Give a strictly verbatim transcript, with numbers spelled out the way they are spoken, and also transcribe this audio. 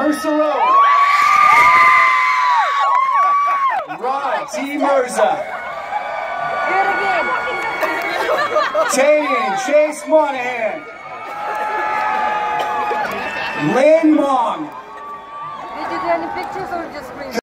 Mercer Road. Rod T. Mirza. Do it again. Tayan Chase Monahan. Lynn Mong. Did you do any pictures or just scream?